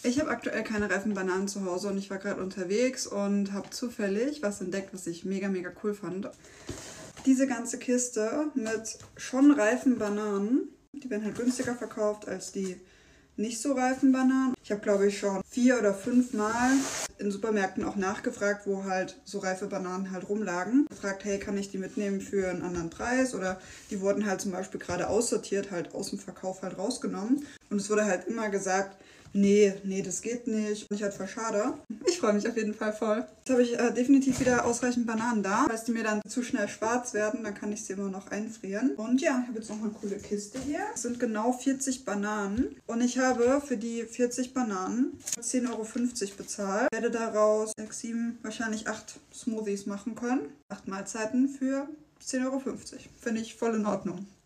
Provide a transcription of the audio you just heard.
Ich habe aktuell keine reifen Bananen zu Hause und ich war gerade unterwegs und habe zufällig was entdeckt, was ich mega cool fand. Diese ganze Kiste mit schon reifen Bananen, die werden halt günstiger verkauft als die nicht so reifen Bananen. Ich habe, glaube ich, schon 4 oder 5 Mal in Supermärkten auch nachgefragt, wo halt so reife Bananen halt rumlagen. Gefragt, hey, kann ich die mitnehmen für einen anderen Preis? Oder die wurden halt zum Beispiel gerade aussortiert, halt aus dem Verkauf halt rausgenommen. Und es wurde halt immer gesagt, nee, das geht nicht. Und ich halt voll schade. Ich freue mich auf jeden Fall voll. Jetzt habe ich definitiv wieder ausreichend Bananen da. Falls die mir dann zu schnell schwarz werden, dann kann ich sie immer noch einfrieren. Und ja, ich habe jetzt noch eine coole Kiste hier. Es sind genau 40 Bananen. Und ich habe für die 40 Bananen 10,50 € bezahlt. Ich werde daraus 6, 7, wahrscheinlich 8 Smoothies machen können. 8 Mahlzeiten für 10,50 €. Finde ich voll in Ordnung.